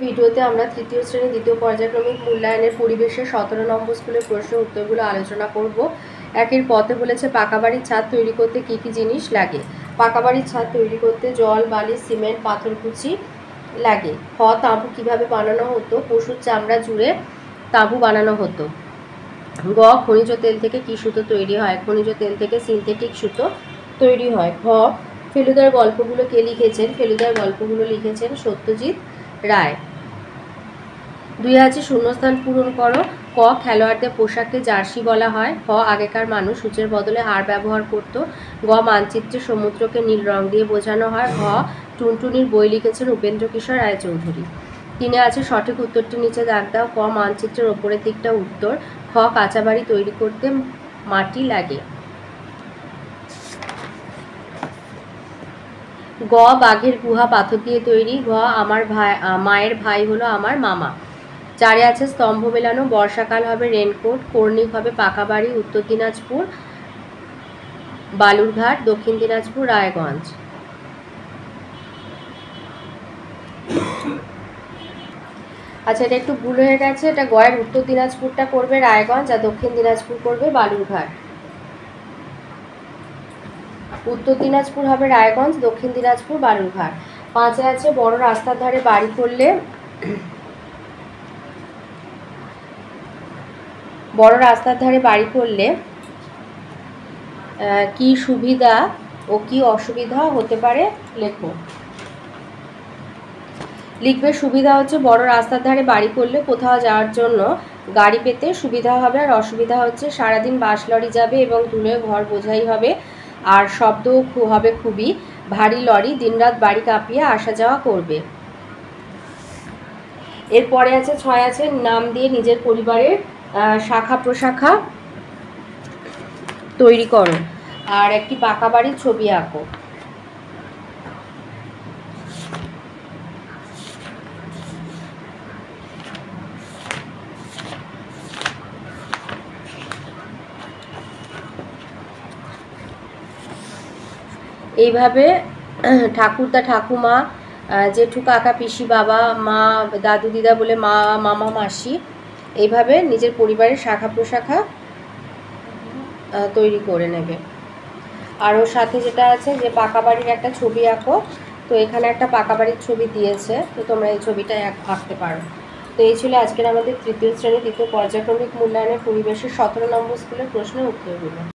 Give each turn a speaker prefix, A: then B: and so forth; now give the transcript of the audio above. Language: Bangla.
A: ভিডিওতে আমরা তৃতীয় শ্রেণী দ্বিতীয় পর্যায়ক্রমিক মূল্যায়নের পরিবেশের 17 নম্বর স্কুলের প্রশ্নের উত্তরগুলো আলোচনা করব। একের পথে বলেছে পাকা বাড়ির ছাদ তৈরি করতে কি কি জিনিস লাগে। পাকা বাড়ির ছাদ তৈরি করতে জল, বালি, সিমেন্ট, পাথরকুচি লাগে। খ, তাঁবু কিভাবে বানানো হতো। পশুর চামড়া জুড়ে তাঁবু বানানো হতো। গ, খনিজ তেল থেকে কি সুতো তৈরি হয়। খনিজ তেল থেকে সিনথেটিক সুতো তৈরি হয়। ঘ, ফেলুদার গল্পগুলো কে লিখেছেন। ফেলুদার গল্পগুলো লিখেছেন সত্যজিৎ রায়। 2 আছে শূন্যস্থান পূরণ করো। ক, খেলোয়াড়দের পোশাককে জার্সি বলা হয়। খ, আগেকার মানুষ সূচের বদলে হাড় ব্যবহার করত। গ, মানচিত্রে সমুদ্রকে নীল রং দিয়ে বোঝানো হয়। ঘ, টুনটুনির বই লিখেছেন উপেন্দ্র কিশোর রায়চৌধুরী। 3 আছে সঠিক উত্তরটি নিচে দাগ দাও। ক, মানচিত্রের ওপরের দিকটা উত্তর। খ, কাঁচা বাড়ি তৈরি করতে মাটি লাগে। গ, বাঘের গুহা পাথর দিয়ে তৈরি। ঘ, আমার মায়ের ভাই হলো আমার মামা। 4 আছে স্তম্ভ মেলানো। বর্ষাকাল হবে রেনকোট। কর্ণিক হবে পাকা বাড়ি। উত্তর দিনাজপুর বালুরঘাট, দক্ষিণ দিনাজপুর রায়গঞ্জ। আচ্ছা, এটা একটু ভুল হয়ে গেছে। এটা গয়ের উত্তর দিনাজপুরটা করবে রায়গঞ্জ আর দক্ষিণ দিনাজপুর করবে বালুরঘাট। উত্তর দিনাজপুর হবে রায়গঞ্জ, দক্ষিণ দিনাজপুর বালুরঘাট। 5 আছে বড় রাস্তার ধারে বাড়ি করলে কি সুবিধা ও কি অসুবিধা হতে পারে লেখো। লিখবে সুবিধা হচ্ছে বড় রাস্তার ধারে বাড়ি করলে কোথাও যাওয়ার জন্য গাড়ি পেতে সুবিধা হবে, আর অসুবিধা হচ্ছে সারাদিন বাস লরি যাবে এবং ধুলোয় ঘর বোঝাই হবে, আর শব্দও হবে খুবই। ভারী লরি দিনরাত বাড়ি কাঁপিয়ে আসা যাওয়া করবে। এরপরে আছে 6 আছে নাম দিয়ে নিজের পরিবারের শাখা প্রশাখা তৈরি করো, আর একটি পাকা বাড়ির ছবি আঁকো। এইভাবে ঠাকুরদা ঠাকুমা, জেঠু কাকা পিসি বাবা মা দাদু দিদা বলে মা মামা মাসি, এইভাবে নিজের পরিবারের শাখা প্রশাখা তৈরি করে নেবে। আর ওর সাথে যেটা আছে যে পাকা বাড়ির একটা ছবি আঁকো। তো এখানে একটা পাকা বাড়ির ছবি দিয়েছে, তো তোমরা এই ছবিটা আঁকতে পারো। তো এই ছিল আজকের আমাদের তৃতীয় শ্রেণী দ্বিতীয় পর্যায়ক্রমিক মূল্যায়নের পরিবেশের 17 নম্বর স্কুলের প্রশ্নের উত্তরগুলো।